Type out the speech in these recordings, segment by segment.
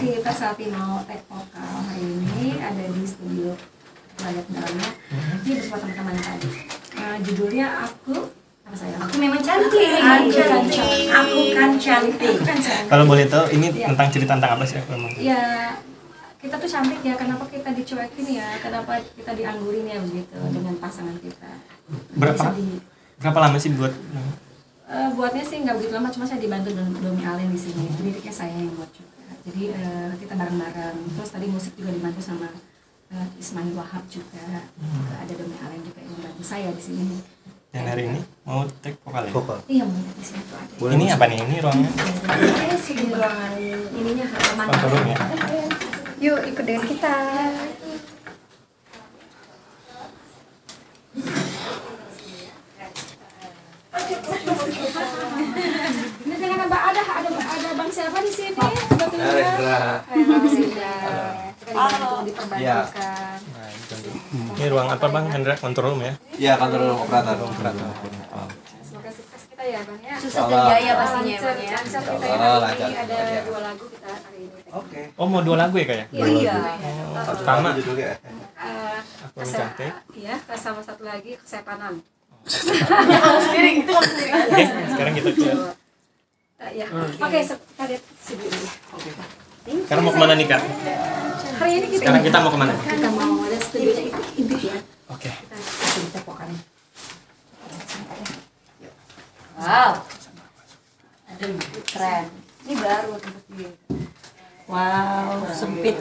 kita saat ini mau take vokal hari ini ada di studio Layak Dharma. Ini bersama teman-teman tadi. Judulnya apa saya? Aku memang cantik. Aku kan cantik. Kalau boleh tahu ini tentang cerita tentang apa sih memang? Ya, kita tuh cantik ya. Kenapa kita dicuekin ya? Kenapa kita dianggurin ya begitu dengan pasangan kita? Berapa lama sih buat? Buatnya sih nggak begitu lama, cuma saya dibantu Domi Allen di sini. Liriknya saya yang buat juga. Jadi kita bareng-bareng. Terus tadi musik juga dibantu sama Ismail Wahab juga. Ada Domi Allen juga yang membantu saya di sini. Dan hari ini mau take vokal ya? Iya, mau di sini tuh ada. Ini apa nih? Ini ruangnya? Sini ruangan ininya rekaman. Kontorumnya. Yuk ikut dengan kita. Ini dengan ada bang siapa di sini? Kebetulan. Kita dibantu diperbantukan. Ini ruang apa Bang Hendra? Control room ya? Iya, kantor operator. Semoga sukses kita ya Bang ya. Sukses dan jaya pastinya Bang ya. Lancar kita ya hari ini ada 2 lagu kita hari ini. Oke. Oh mau 2 lagu ya Kak ya? Iya. Pertama Judulnya. Aku cantik. Iya, sama satu lagi kesetanan. Sendiri itu sendiri. Oke, sekarang kita ke. Ya. Oke, kita lihat CD dulu ya. Sekarang mau kemana nih Kak? Hari ini Sekarang kita mau kemana? kita mau ada studionya itu Indit ya. Oke. Kita vokalnya. Wow. Aduh, keren. Ini baru tempat dia. Wow, sempit.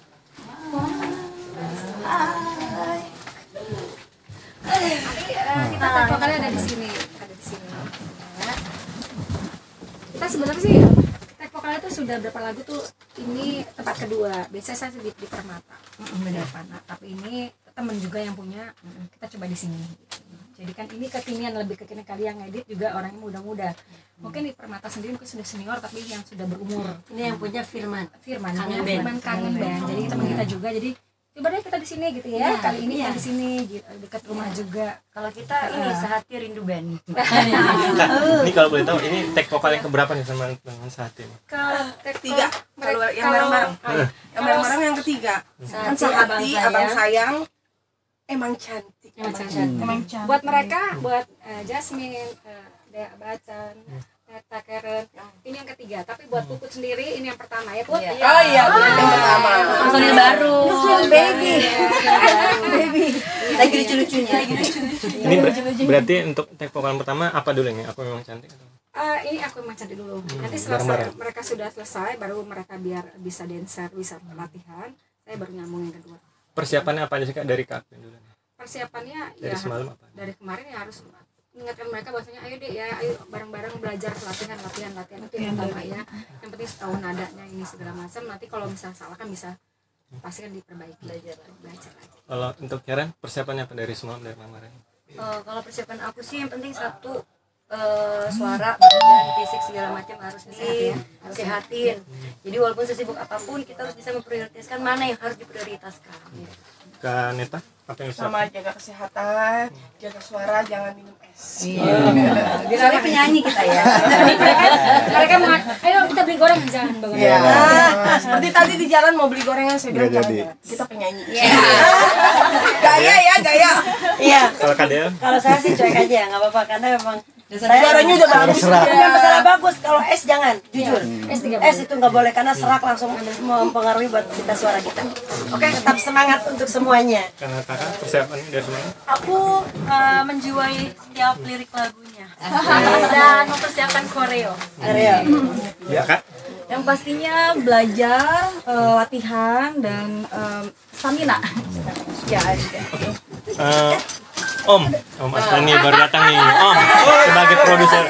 Kita take vokalnya ada di sini, Ya. Kita sebenarnya sih take vokalnya tuh sudah berapa lagu tuh, ini tempat kedua. Biasanya saya di Permata, beda Pana. Tapi ini temen juga yang punya, kita coba di sini. Jadi kan ini kekinian, lebih kekinian, kali yang ngedit juga orangnya muda-muda. Mungkin di Permata sendiri mungkin sudah senior tapi yang sudah berumur. Ini yang punya Firman. Kangen band. Jadi teman kita juga. Jadi coba deh kita di sini gitu ya. Kali ini kita di sini gitu, dekat rumah juga. Kalau kita ini Sehati Rindu Band. Ini kalau boleh tahu ini take vokal yang keberapa nih sama dengan saat ini? Ketiga. Kalau yang bareng-bareng. Yang bareng-bareng yang ketiga. Kan Sehati, Abang Sayang, emang cantik. Emang cantik. Buat mereka, buat Jasmine, Dea Bacan, Neta Karen, ini yang ketiga. Tapi buat Puput sendiri ini yang pertama ya Put. Oh iya, yang pertama. Personil baru. Baby. Lagi lucu-lucunya. Ini berarti untuk take vokal pertama apa dulu nih? Aku memang cantik. Ini aku emang cantik dulu. Nanti setelah mereka sudah selesai, baru mereka biar bisa dancer, bisa latihan. Saya baru nyambung yang kedua. Persiapannya apa aja sih Kak dari Kak dulu? Persiapannya Dari semalam apa? dari kemarin ya harus mengingatkan mereka bahwasanya ayo deh ya, ayo bareng-bareng belajar latihan itu yang utama ya. Yang penting tahu nadanya ini segala macam. Nanti kalau misalnya salah kan bisa pasti kan diperbaiki, belajar lagi. Kalau untuk Karen persiapannya apa dari semalam dari kemarin? Kalau persiapan aku sih yang penting satu suara, badan, fisik segala macam harus disehatin. Jadi walaupun sesibuk apapun kita harus bisa memprioritaskan mana yang harus diprioritaskan. Kak Neta apa yang Sama jaga kesehatan, jaga suara, jangan minum es. Soalnya penyanyi kita ya. Mereka mau ayo kita beli goreng, jangan bagor. Seperti tadi di jalan mau beli gorengan, saya bilang jangan. Kita penyanyi. Gaya ya, gaya. Iya. Kalau Kak Del? Kalau saya sih cuek aja, nggak apa-apa karena memang Suaranya udah bagus. bukan masalah bagus. Kalau es jangan, jujur. S3 Es itu nggak boleh karena serak langsung mempengaruhi buat kita suara kita. Oke, tetap semangat untuk semuanya. Karena Kakak persiapannya dari semalam? Aku menjiwai setiap lirik lagunya dan mempersiapkan koreo. Ya Kak? Yang pastinya belajar, latihan dan stamina. Ya, Om Asrani baru datang nih. Om sebagai produser.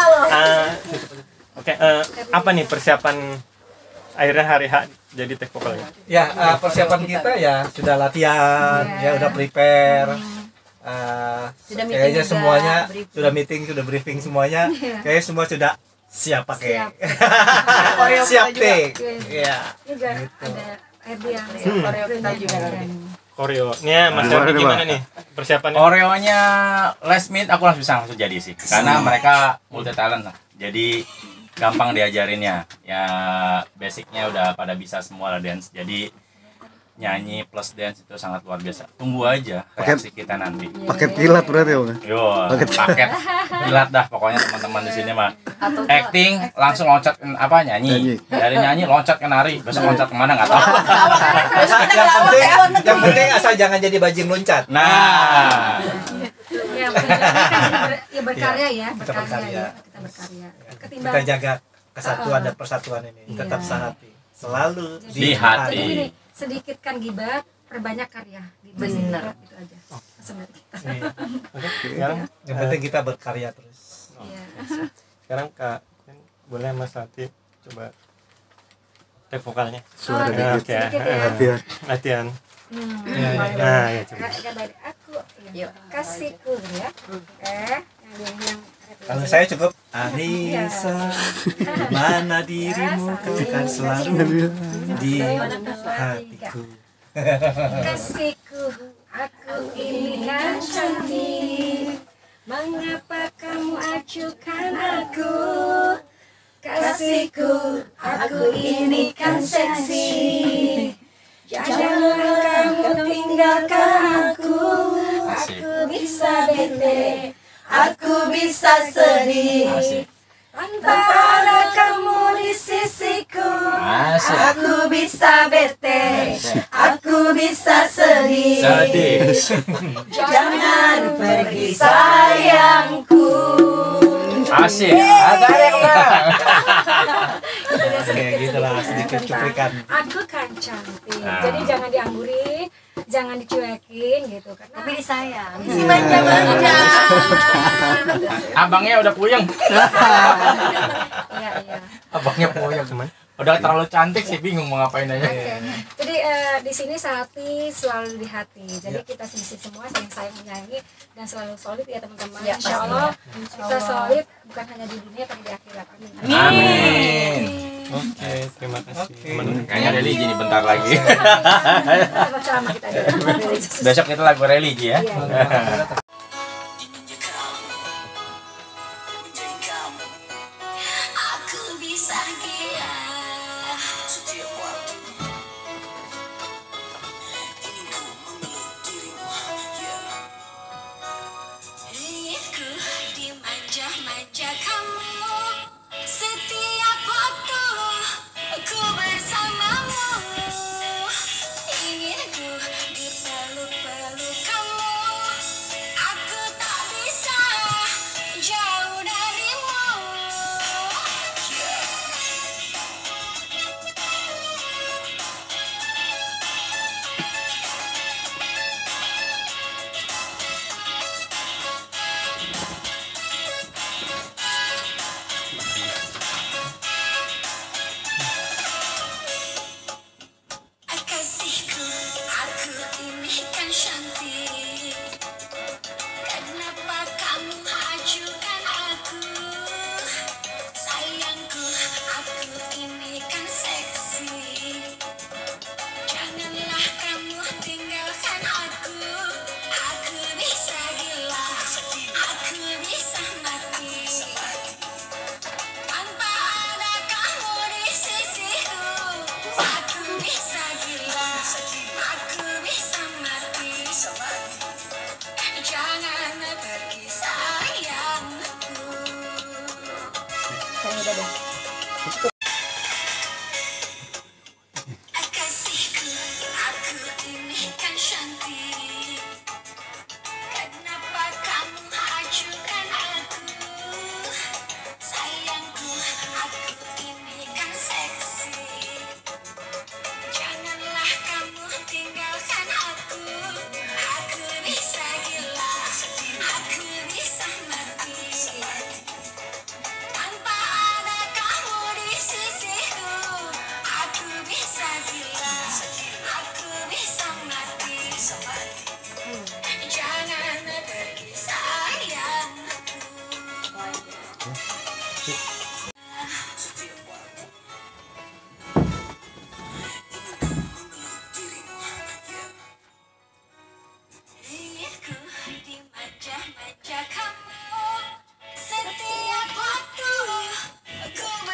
Oke, apa nih persiapan akhirnya hari H jadi take vokal ya? Ya, persiapan kita ya sudah latihan, ya udah prepare. Kayaknya semuanya sudah meeting, sudah briefing semuanya. Kayaknya semua sudah siap pakai. Siap take. Iya. Juga ada Erdi yang Koreo kita juga. Koreonya Mas Erdi gimana nih persiapannya? Koreonya last minute aku langsung bisa jadi sih, karena mereka multi talent lah. Jadi gampang diajarinnya. Ya basicnya udah pada bisa semua lah dance. Jadi nyanyi plus dance itu sangat luar biasa. Tunggu aja reaksi kita nanti. Paket kilat berarti ya, Bang? Yo, paket kilat dah pokoknya teman-teman di sini mah. Acting langsung loncat apa nyanyi. Dari nyanyi loncat ke nari, besok loncat kemana nggak tahu. Yang penting asal jangan jadi bajing loncat. Nah, Ya, ya berkarya ya, berkarya ya. Kita berkarya. Ketimbang Kita jaga kesatuan dan persatuan ini tetap sehati. Selalu di hati. Jadi gini, sedikitkan gibah, perbanyak karya. Benar. Itu aja. Sebenarnya kita. Oke, sekarang Yang penting kita berkarya terus. Iya. sekarang Kak boleh Mas Lati coba take vokalnya. Suara Nah, dikit. oke. Sedikit ya. Latihan. Latihan. Boleh. Nah, ya coba. Kak dari aku, ya. Kasihku ya. Oke. Yang Kalau saya cukup Anissa, mana dirimu kau kan selalu di hatiku. kasihku, aku ini kan cantik. Mengapa kamu acuhkan aku? Kasihku, aku ini kan seksi. Janganlah kamu tinggalkan aku. Aku bisa bete, aku bisa sedih. Tanpa ada kamu di sisiku, Asik. aku bisa bete, aku bisa sedih. Jangan pergi sayangku. Asik. Ada yang menang. Oke, gitulah sedikit cuplikan. Aku kan cantik, jadi jangan diangguri, jangan dicuekin gitu. Karena Tapi disayang. si manja-manja. Abangnya udah puyeng. Iya, iya. Abangnya puyeng teman. Udah terlalu cantik sih, bingung mau ngapain aja. Oke. Jadi di sini Sehati selalu di hati. Jadi kita sisi semua saling sayang menyayangi dan selalu solid ya teman-teman. Insya Allah kita solid bukan hanya di dunia tapi di akhirat. Amin. Amin. Oke, terima kasih. Kayaknya religi nih bentar lagi. Sama ceramah kita aja. Besok kita lagu religi ya. Iya. Aku bisa gila setiap waktu. Ingin ku memeluk dirimu, ingin ku dimanja-manja kamu setiap waktu aku bersamamu. Ingin ku dipeluk-peluk kamu, aku tak bisa jauh darimu. Kasihku, aku ini kan cantik. Kenapa kamu acuhkan aku? Sayangku, aku ini kan seksi. Janganlah kamu tinggalkan aku. Aku bisa gila, aku bisa mati. Tanpa ada kamu di sisiku, aku bisa gila, aku bisa mati. Jangan pergi sayangku. Kasihku, aku ini kan cantik. Kenapa kamu acuhkan aku? Sayangku, aku ini kan seksi. Janganlah kamu tinggalkan aku. Aku bisa gila, aku bisa mati. Tanpa ada kamu di sisiku, aku bisa gila, aku bisa mati. Jangan pergi sayangku. Ingin ku dimanja-manja kamu setiap waktu aku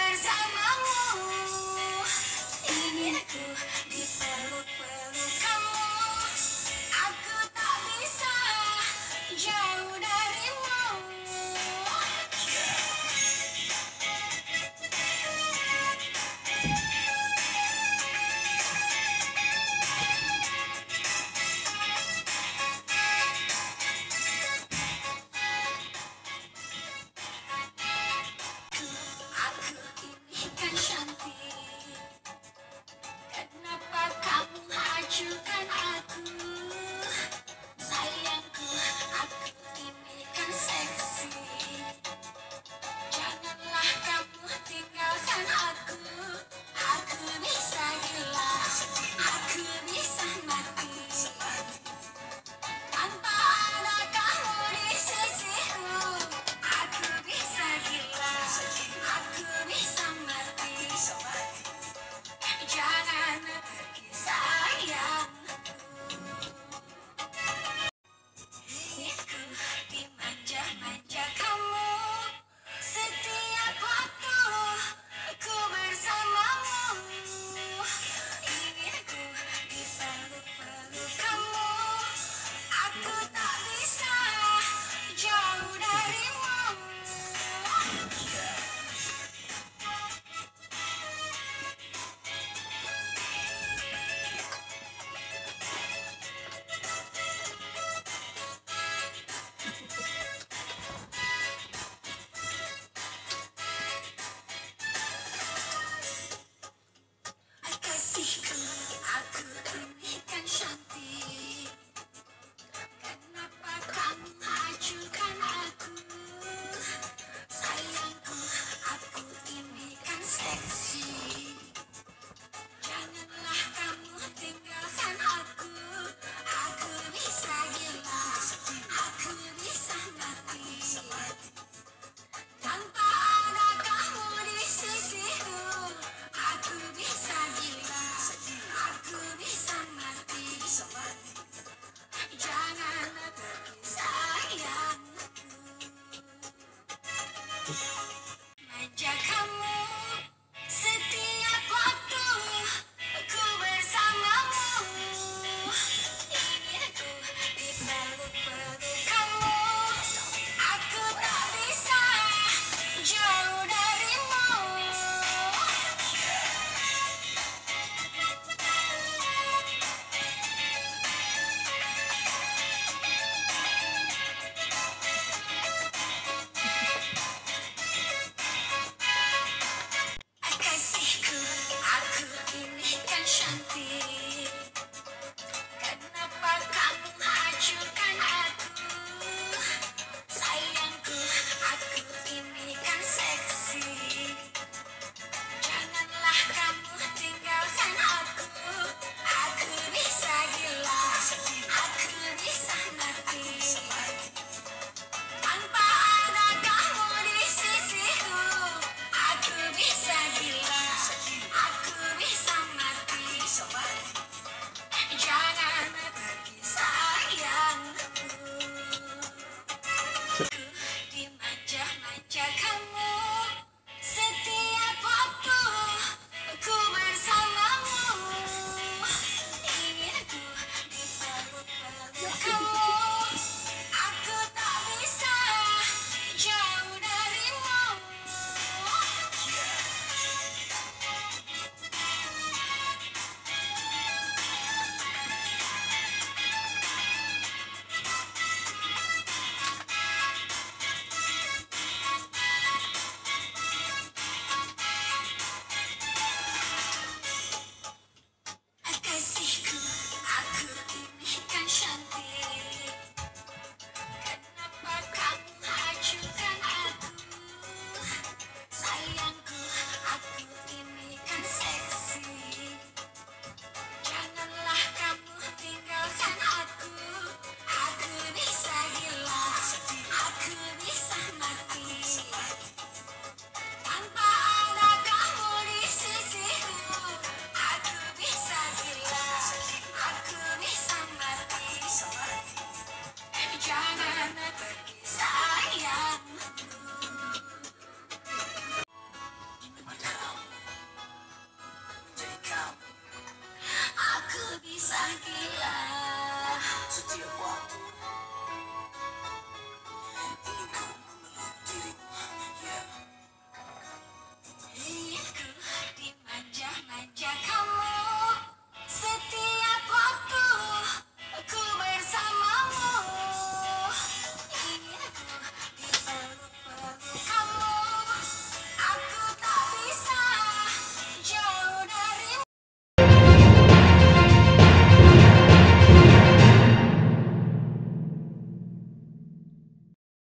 gitu.